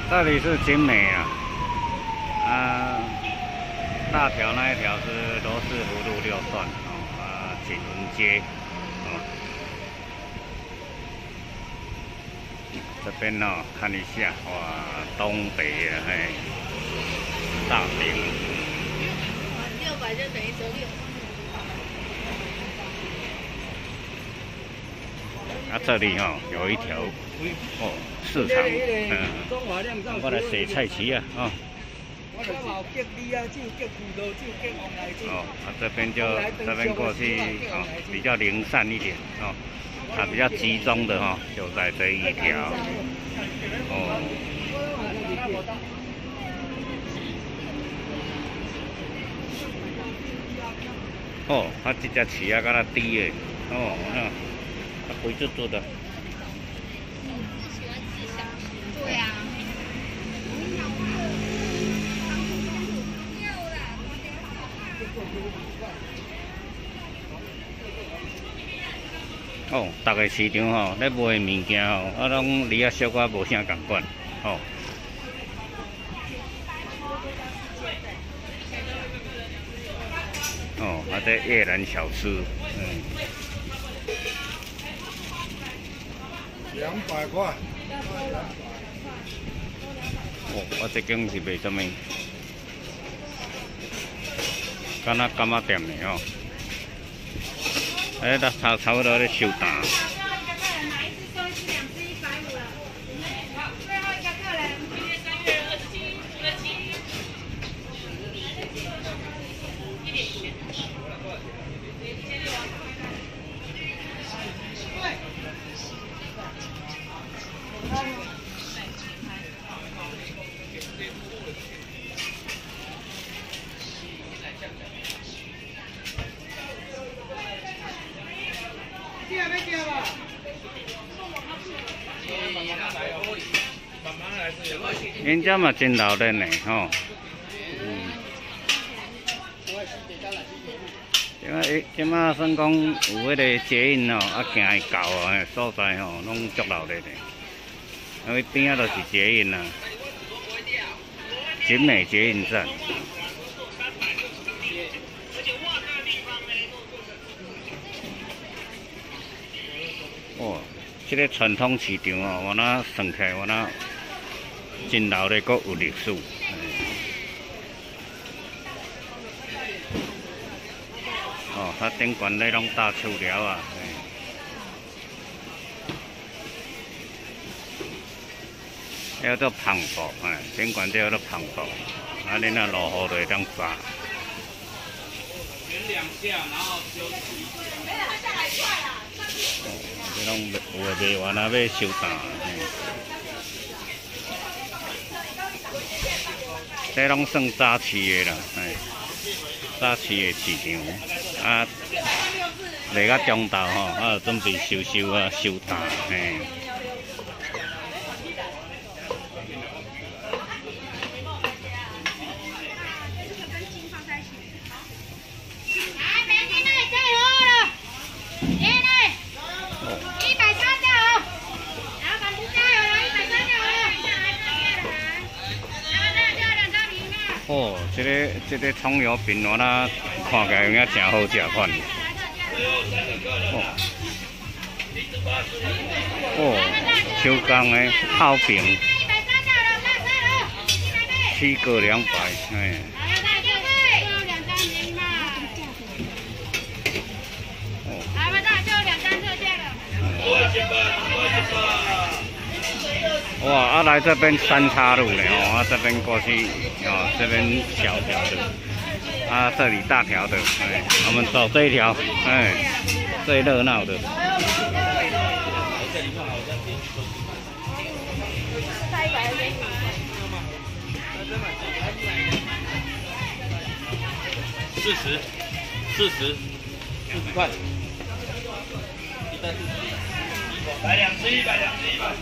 这里是景美啊，大条那一条是罗斯福路6段哦，景文街哦。这边哦，看一下哇，东北啊，嘿，大饼。600就等于折6。这里哦有一条哦市场，我来洗菜市啊，哦。这边过去哦，比较零散一点哦，比较集中的哈、哦，就在这一条哦。哦，这只市啊，敢若低的哦，灰嘟嘟的。 喜欢自香，对啊。 哦，逐个市场吼，咧卖物件吼，拢离小可无啥共款，哦。哦，这越南小吃 200块。 哦，这间是卖什么？敢若柑仔店的哦。差不多咧收单。人家嘛真闹热呢，吼。即马算讲有迄个捷运哦，行会到哦，所在吼拢足闹热的，因为边仔就是捷运啦，景美捷运站。哦，这个传统市场哦，我那算起来，我那真闹热，阁有历史。哦，它顶悬咧拢搭树条啊。叫做篷布，顶悬叫做篷布，你若落雨就会当炸。选2下，然后休息。没有，他下来快啦。这拢有诶卖完啊，要收单。这拢算早市的啦，早市的市场卖到中昼吼，准备收单，哦，这个葱油饼我那看起来有影真好食款。哦，手工的泡饼，7个200，哇，来这边3岔路呢哦，这边过去哦，这边小条的，这里大条的，我们走这一条，最热闹的。40块。来2只100，2只100。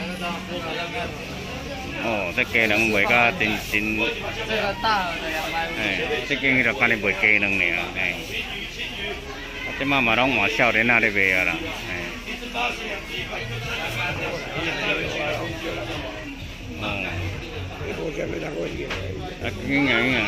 哦，这鸡卵卖甲真。这个大的250。这间就干咧卖鸡卵尔，即马嘛拢换少年仔咧卖啊啦， 哦。 无啥要人问嘅。 啊，应该。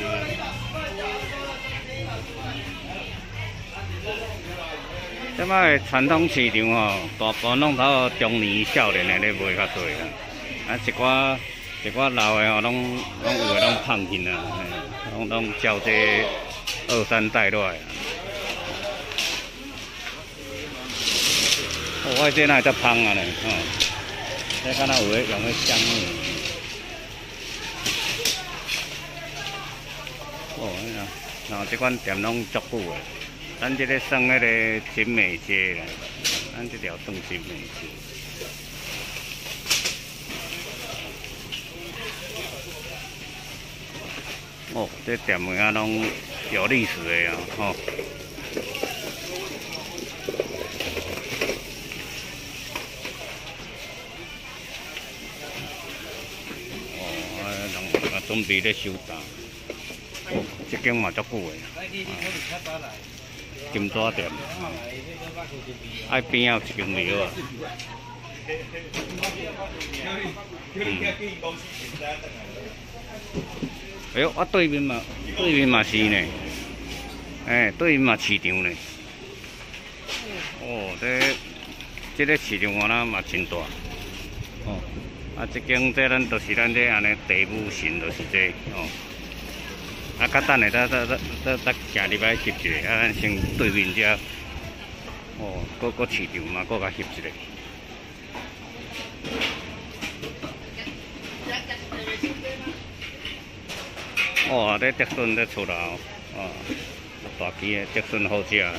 即摆传统市场吼，大部分拢头中年少年的咧卖较多啦。啊，一寡老的吼，拢有诶拢胖去啊，拢照这二三代落来。哦，我这哪会遮芳啊咧？吼，这敢若有诶用诶香味。哦，然后这款店拢足久诶。咱这个算迄个景美街啦，咱这条算景美街。哦，这店门啊拢有历史的啊，吼。哦，人准备咧收单。哦，这间嘛足久的。金纸店，爱边仔有一间庙啊。哎呦，啊对面嘛是呢，对面嘛市场呢。哦，这个市场我那嘛真大。哦，啊，这间咱就是咱这安尼地母神就是这哦。啊，较等下，咱行入来翕一下，啊，咱先对面遮，哦，搁市场嘛，搁甲翕一下。哦，这竹笋在出来哦，哦，大支的竹笋好食，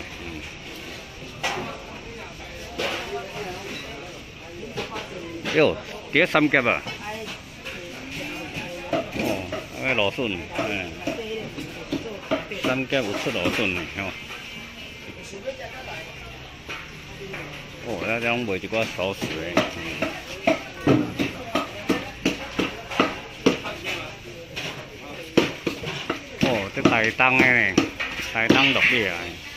哟，这三夹啊？哦，那芦笋，三夹有出芦笋的吼。哦，咱种卖一寡熟食的。哦，这台东的呢，台东落叶啊。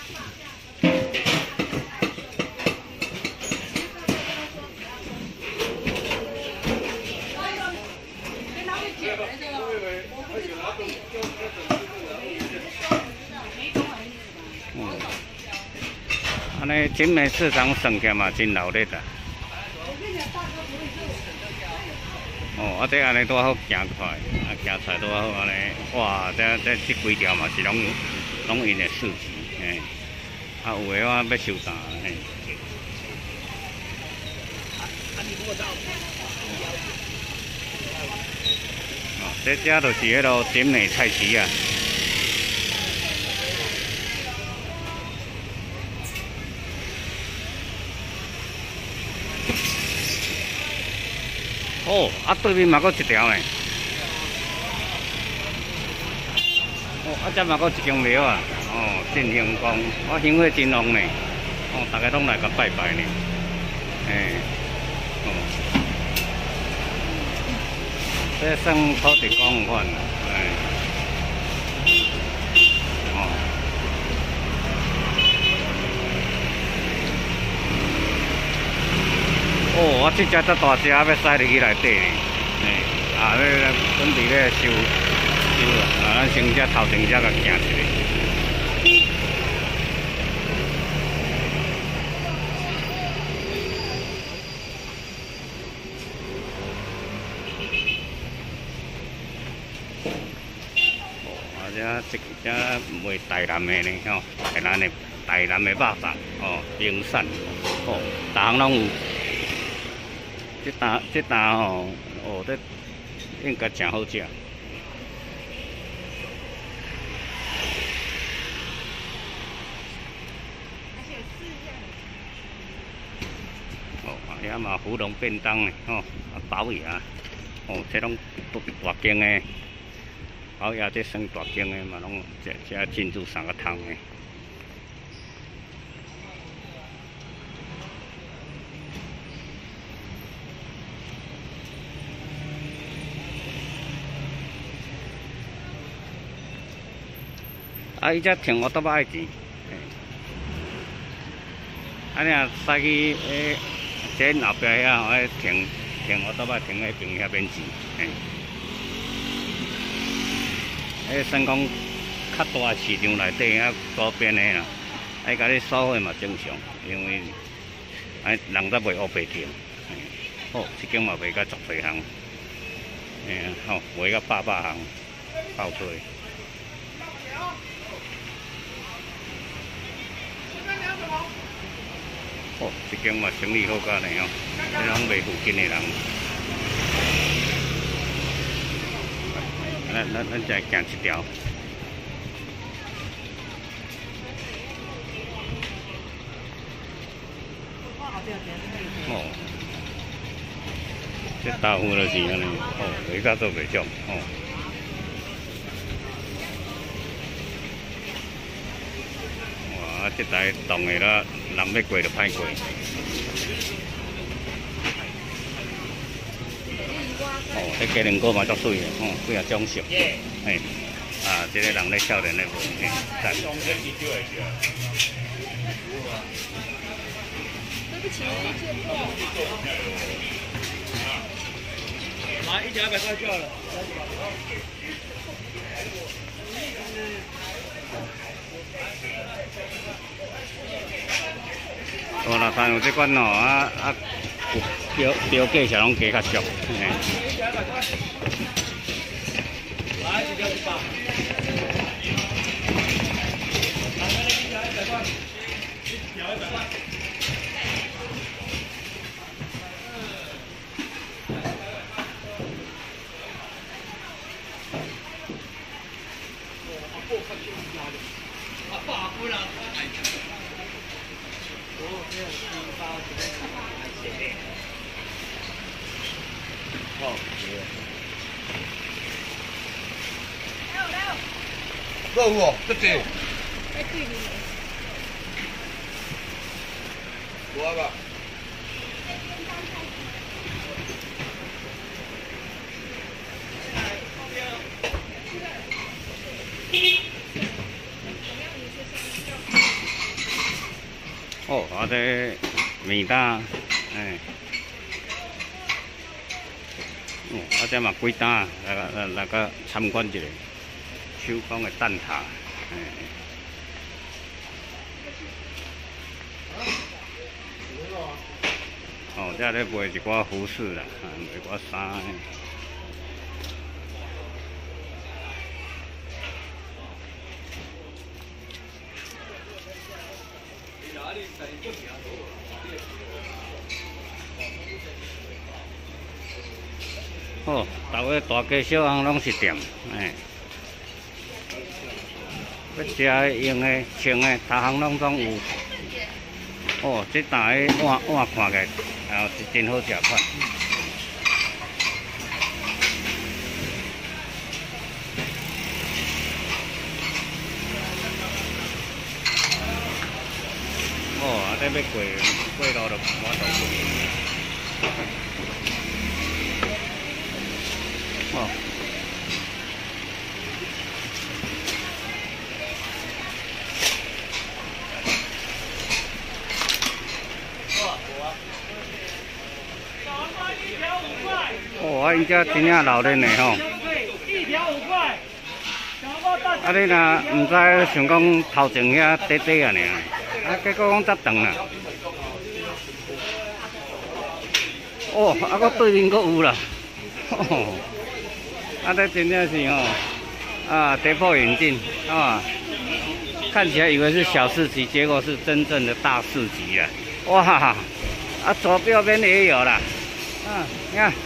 安尼景美市场算起嘛真闹热啦。哦，啊这安尼拄好行快，啊行出来拄好安尼，哇，这几条嘛是拢因的市集，嘿，啊有诶我要收单，嘿。哦，这遮就是迄落景美菜市啊。哦，啊对面嘛搁一条呢。哦，啊遮嘛搁一间庙啊。哦，振兴宫，我香火真旺呢。哦，大家拢来甲拜拜呢。嘿，哦，这算土地公款啦，哦。哦，这只遮大只，要驶入去内底呢。啊，准备咧收啊，咱先遮头前遮甲行一下。这卖台南的呢，吼，台南的肉粽，哦，冰散，哦，逐项拢有。这单吼，哦，这应该真好食。哦，遐嘛芙蓉便当呢，吼，啊包牙，哦，这拢大间的。包野这算大间的嘛，拢这进驻3个汤的。啊，伊遮停我倒爱钱，啊，你若驶去这后壁遐吼，停停，我倒摆停迄边遐免钱，嘿。迄算讲较大市场内底啊，周边的啦，爱甲你收费嘛正常，因为人则袂乌白停。好，这间嘛卖甲足侪项，好卖甲百项，爆多。哦，这间嘛生意好干的哦，这拢卖附近的人。咱再行一条。哦，这豆腐就是安尼，哦，卖甲做袂俗，哦。哇，这台动的啦，人要过就歹过。哦，迄鸡卵糕嘛足水的，哦，几啊种色，嘿，啊，这个人咧少年咧卖，嘿，赞。 对不起，借过。 来，100块就好了。 哦，那但有这款哦，标价是拢加较俗，嘿。 来，1条100。100块。1条100块。肉哦，这个。 在距离。 多吧。 哦，啊这面单，哎，哦，啊这嘛几单，来个参观一下，手工的蛋挞，哎。哦，这咧卖一寡服饰啦，卖一寡衫。哦，逐个大街小巷拢是店，哎，要食的、用的、穿的，逐项拢总有。哦，这大个碗看起来，哦是真好食款。哦，啊，这要过路就无法度过。哦。哦，啊，伊遮真正老练的吼。 1条5块。 啊，你若毋知想讲头前遐短短啊尔，啊，结果讲遮长啦。哦，啊，搁对面搁有啦。哦，啊，这真正是吼，啊，跌破眼镜啊！看起来以为是小市集，结果是真正的大市集啊！哇，啊，左右边也有啦。啊，你看。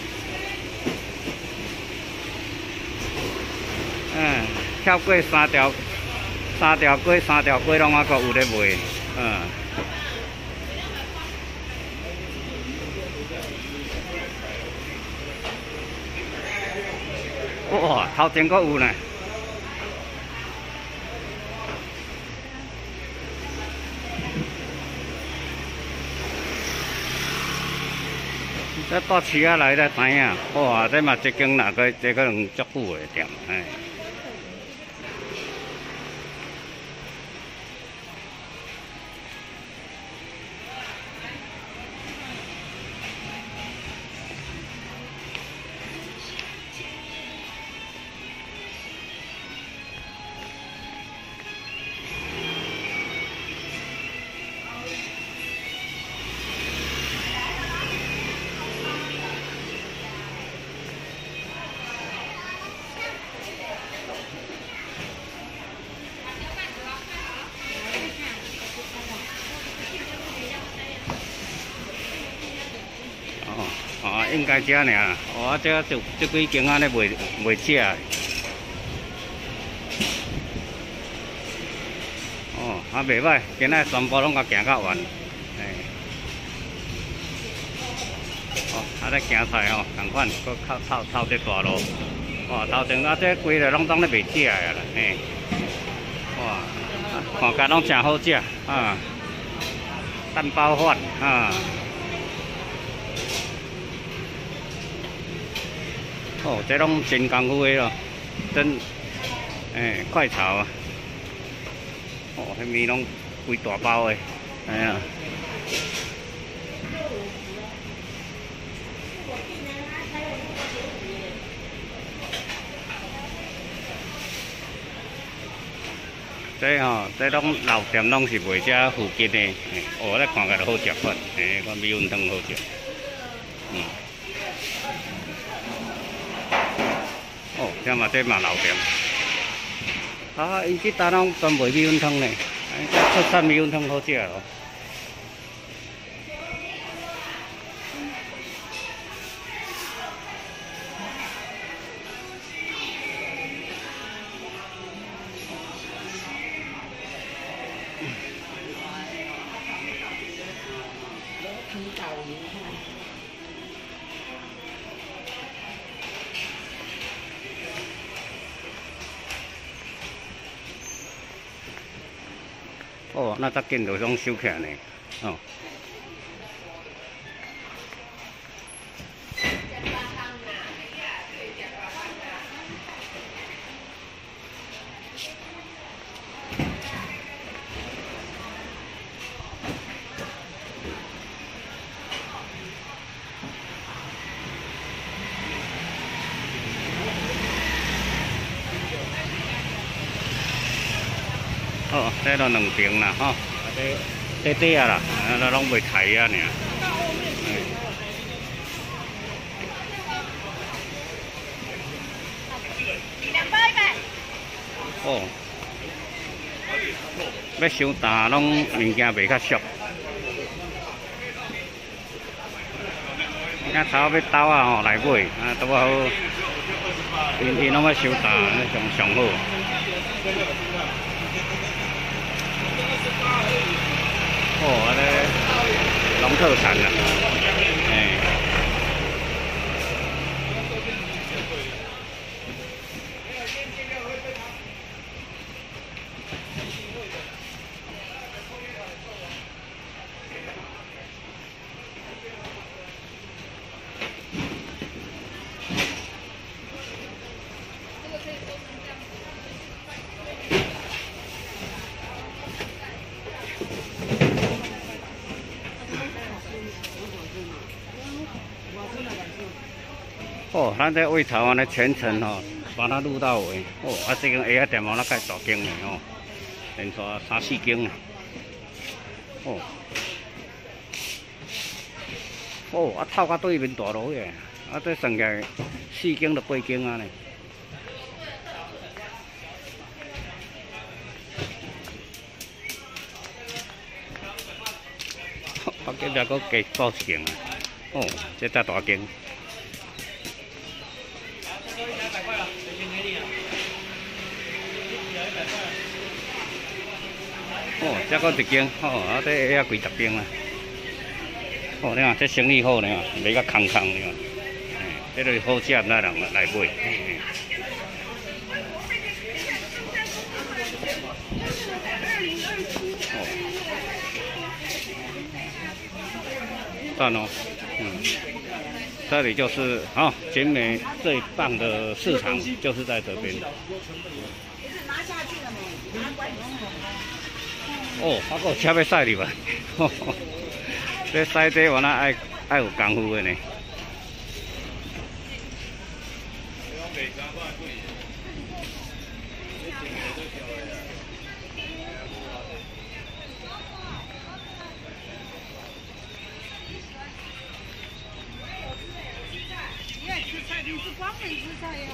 跳过3条过，3条过拢还阁有咧卖，哇，头前阁有呢。这到市仔来才知影，哇，这嘛一间哪个这可能足久的店，哎。 哦，应该这尔。哦，这几间安尼卖食的。哦，啊袂歹，今仔全部拢甲行到完。嘿。哦，啊咧行出来吼，同款，搁靠这大路。哦，头前啊这规个拢当咧卖食的啦，嘿。哇，看起拢真好食啊！蛋包饭啊。哦，这拢真功夫的咯，真，快炒啊！哦，迄面拢规大包的，哎呀。这吼，这拢老店拢是卖这附近的，哦，咧看起来好食款，个米粉汤好食，哦，这嘛老店，啊，伊这单拢专卖米粉汤呢，这出产米粉汤好食咯。哦，那只见就拢收起来呢，哦。哦，这都两边啦，吼，啊这底啊啦，啊拢卖菜啊尔。哦，要伤大拢物件卖较俗。啊，头要斗啊吼来买，啊拄好，因拢要伤大，上好。哦，啊咧拢特产啦，哦，咱这胃头安尼全程吼，把它录到尾。哦，啊，这间蚵仔店哦，那介大间的哦，连续3、4间啊。哦，哦，啊，透到对面大路个，啊，这算起来4间到8间啊呢。啊，今仔佫加多一间啊。哦，这才大间。哦，这个一间，哦，啊，这蚵仔几10间啊。哦，你看这生意好呢，卖甲空空呢，这就是好食，那人来买。赞哦，这里就是景美最棒的市场，就是在这边。拿下去了没？哦，还有车要驶入啊！这驶这原来爱有功夫的呢。 你爱吃菜，你是光能吃菜呀？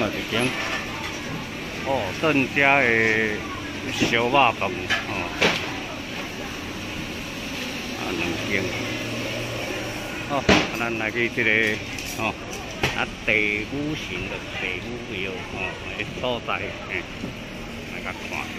嘛一间。哦，郑家的小肉饭哦，2间。哦，咱来去这个哦，地武型的地武庙哦的所在，来甲看下。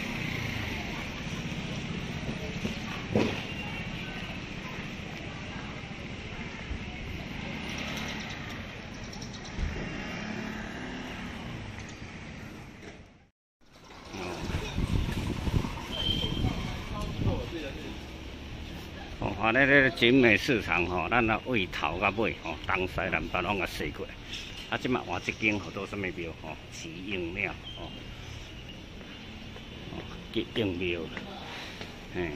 哦，啊，咧咧景美市场吼，咱啊位头到尾吼，东西南北拢甲踅过。啊，即马换一间叫做什么庙吼？吉应庙哦，吉应庙，嘿。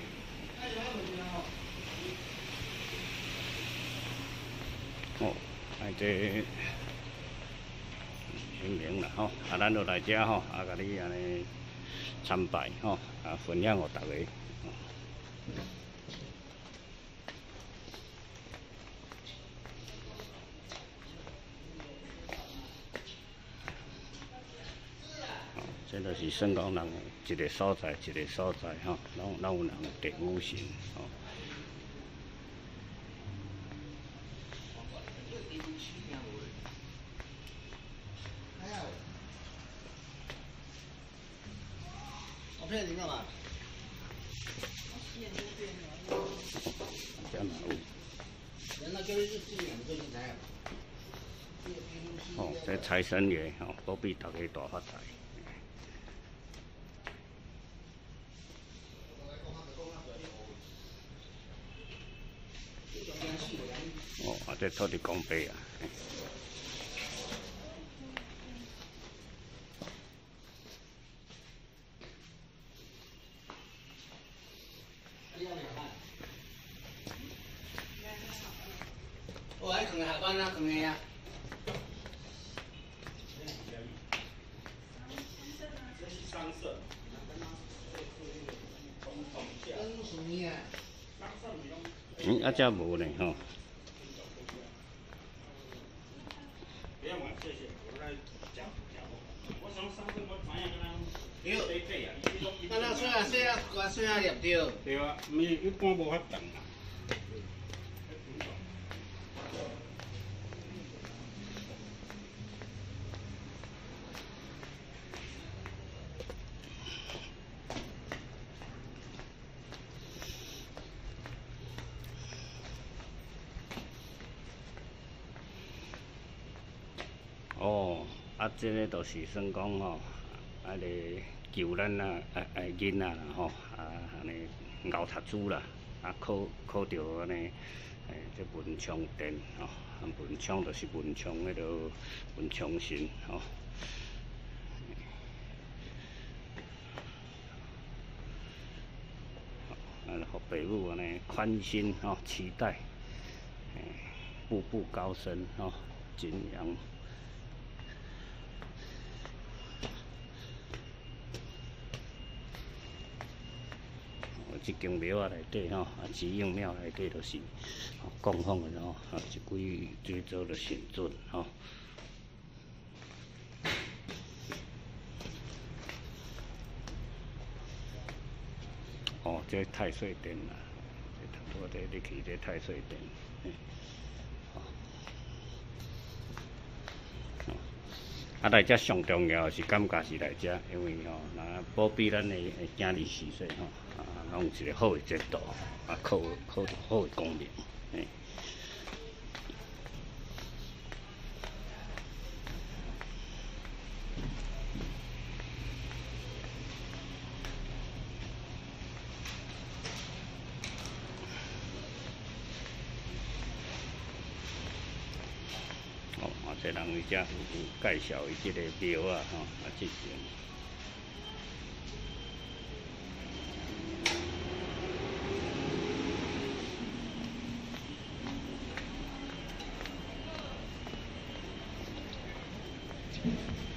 哦，这清明啦吼，啊，咱就来遮吼，啊，甲你安尼参拜吼，啊，分享互大家。 这就是算讲人一个所在一个所在吼，拢有人地武神吼。我骗你干嘛？这哪有？哦，这财神爷吼，保庇大家大发财。 哦，啊，这土地公伯啊。我还扛下班啊，扛的啊。这是三色。啊，这无呢吼。 对，啊，那水啊粒着。对啊，一般无法动啊。哦，啊，这个就是算讲吼，啊个求咱啊囡仔啦吼，啊安尼熬读书啦，啊考着安尼，这文昌殿吼，啊文昌就是文昌迄个文昌神吼。互爸母安尼宽心吼，期待，步步高升吼，景阳。 这间庙啊内底吼，啊吉应庙内底就是供奉的吼，啊一几最早的神尊吼。哦，这太岁殿啦，这差不多你去这太岁殿。啊，来遮上重要是感觉是来遮，因为吼，若保庇咱的囝儿4岁吼，啊，拢有一个好的制度，啊，考好的功名，嘿。哦，啊，这人伊遮有介绍伊即个庙啊，吼，啊，这边。 嗯。